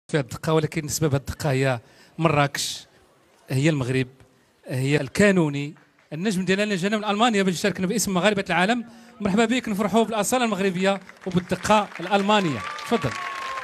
فيها الدقة، ولكن سبب الدقة هي مراكش، هي المغرب، هي الكانوني. النجم ديالنا جانا من المانيا باش يشاركنا باسم مغاربه العالم. مرحبا بك، نفرحوا بالاصاله المغربيه وبالدقه الالمانيه. تفضل.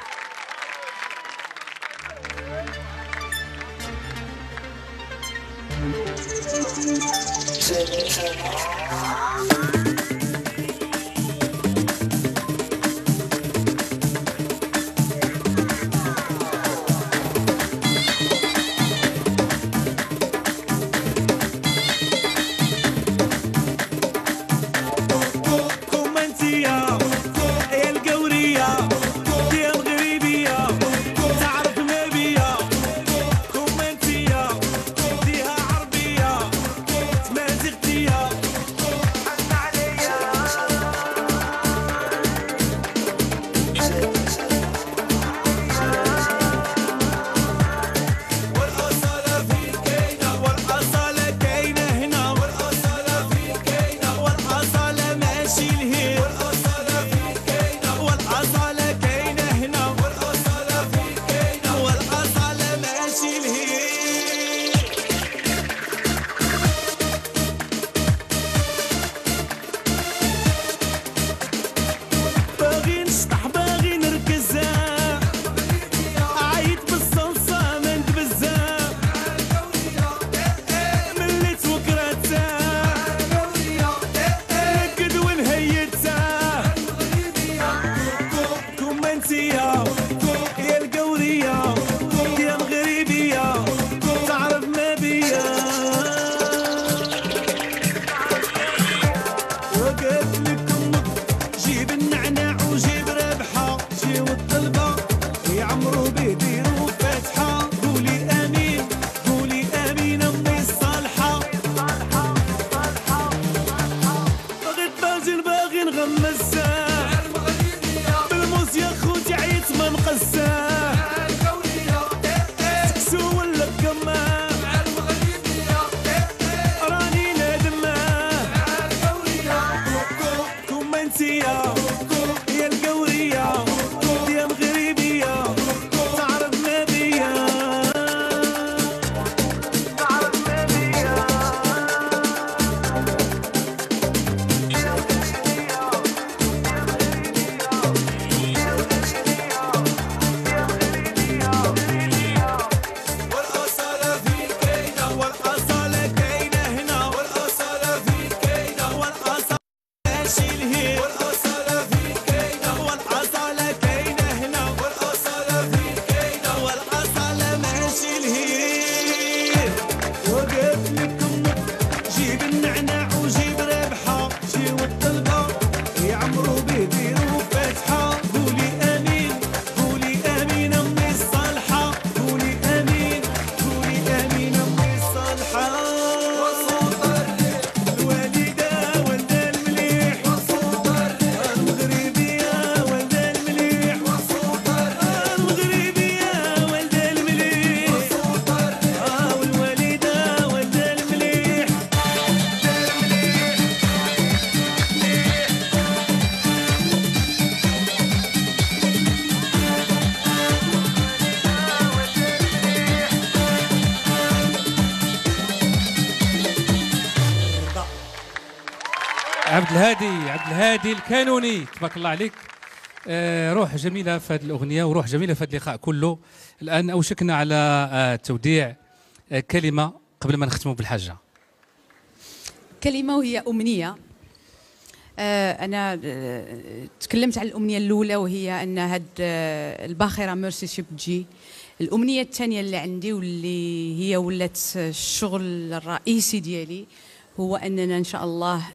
عبد الهادي الكانوني، تبارك الله عليك. روح جميله في هذه الاغنيه وروح جميله في هذا اللقاء كله. الان اوشكنا على توديع كلمه قبل ما نختموا بالحاجه. كلمه وهي امنيه. انا تكلمت على الامنيه الاولى وهي ان هاد الباخره ميرسي شيب تجي. الامنيه الثانيه اللي عندي واللي هي ولات الشغل الرئيسي ديالي هو اننا ان شاء الله